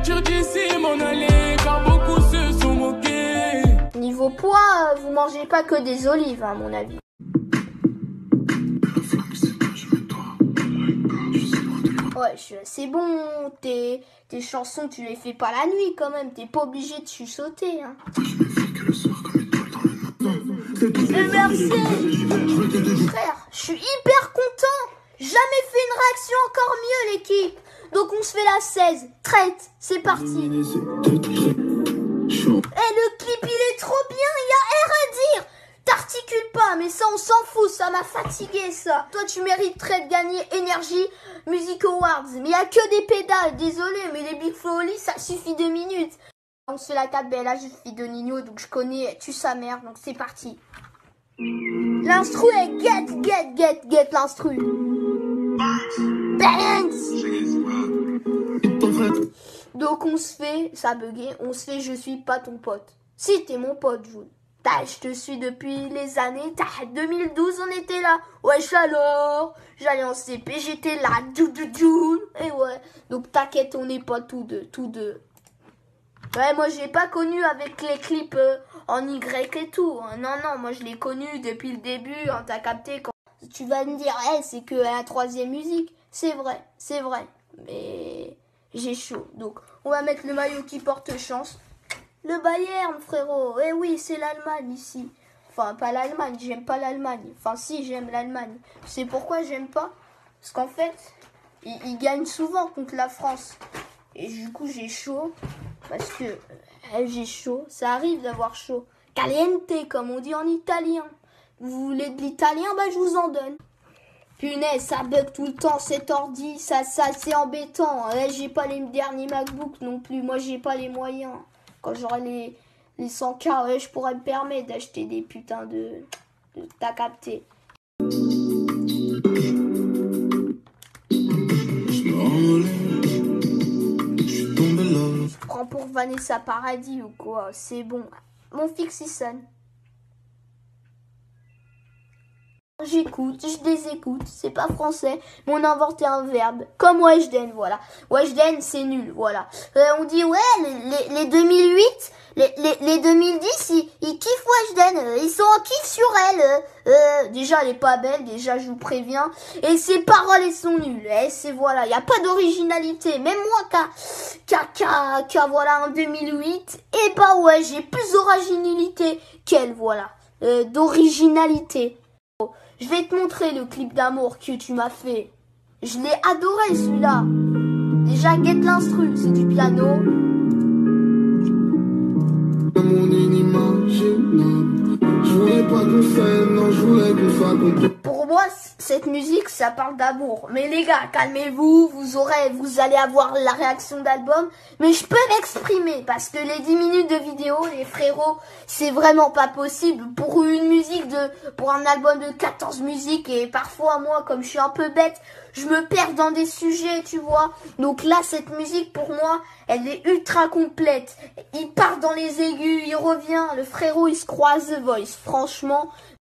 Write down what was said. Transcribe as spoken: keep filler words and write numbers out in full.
partir d'ici, m'en aller, car beaucoup se sont moqués. Niveau poids, vous mangez pas que des olives, hein, à mon avis. Ouais, c'est bon, tes, tes chansons, tu les fais pas la nuit quand même, t'es pas obligé de chuchoter. Hein. Et merci. Frère, je suis hyper content. Jamais fait une réaction encore mieux, l'équipe. Donc on se fait la seize. Traite, c'est parti. Et le clip, il est trop bien, il y a rien à dire. T'articules pas, mais ça on s'en fout, ça m'a fatigué ça. Toi tu mériterais de gagner Energy Music Awards, mais il y a que des pédales, désolé, mais les Big Flo Oli, ça suffit deux minutes. On se la tape, ben là je suis de Nino, donc je connais, tu sa mère, donc c'est parti. L'instru est get, get, get, get l'instru. Donc on se fait, ça a bugué, on se fait je suis pas ton pote. Si t'es mon pote, June. Je te suis depuis les années, deux mille douze on était là, wesh alors, j'allais en C P, j'étais là, dou dou dou, et ouais, donc t'inquiète on n'est pas tous deux, tous deux. Ouais, moi j'ai pas connu avec les clips euh, en Y et tout, non non, moi je l'ai connu depuis le début, hein, t'as capté, quand tu vas me dire, hey, c'est que la troisième musique, c'est vrai, c'est vrai, mais j'ai chaud, donc on va mettre le maillot qui porte chance. Le Bayern, frérot. Eh oui, c'est l'Allemagne ici. Enfin, pas l'Allemagne. J'aime pas l'Allemagne. Enfin, si, j'aime l'Allemagne. Tu sais pourquoi j'aime pas? Parce qu'en fait, ils, ils gagnent souvent contre la France. Et du coup, j'ai chaud. Parce que euh, j'ai chaud. Ça arrive d'avoir chaud. Caliente, comme on dit en italien. Vous voulez de l'italien? Bah, je vous en donne. Punaise, ça bug tout le temps, cet ordi. Ça, ça c'est embêtant. Eh, j'ai pas les derniers MacBook non plus. Moi, j'ai pas les moyens. Quand j'aurai les, les cent K, ouais, je pourrais me permettre d'acheter des putains de... de t'as capté. Je prends pour Vanessa Paradis ou quoi? C'est bon. Mon fixe, il sonne. J'écoute, je les écoute, c'est pas français, mais on a inventé un verbe, comme Weshden, voilà. Weshden, c'est nul, voilà. Euh, on dit, ouais, les, les, les deux mille huit, les, les, les deux mille dix, ils, ils kiffent Weshden, euh, ils sont en kiff sur elle. Euh, euh, déjà, elle est pas belle, déjà, je vous préviens. Et ses paroles, elles sont nulles, et c'est, voilà, il y a pas d'originalité. Même moi, qu'à, qu'à, qu'à, qu'à, voilà, en deux mille huit, et bah ouais, j'ai plus d'originalité qu'elle, voilà. Euh, d'originalité. Je vais te montrer le clip d'amour que tu m'as fait. Je l'ai adoré celui-là. Déjà, get l'instru, c'est du piano. Mon inimaginable. Je voulais pas qu'on s'aime, non, je voulais qu'on soit content. Pour moi, cette musique, ça parle d'amour. Mais les gars, calmez-vous, vous aurez, vous allez avoir la réaction d'album. Mais je peux m'exprimer parce que les dix minutes de vidéo, les frérots, c'est vraiment pas possible pour une musique de, pour un album de quatorze musiques. Et parfois, moi, comme je suis un peu bête, je me perds dans des sujets, tu vois. Donc là, cette musique, pour moi, elle est ultra complète. Il part dans les aigus, il revient. Le frérot, il se croise The Voice. Franchement,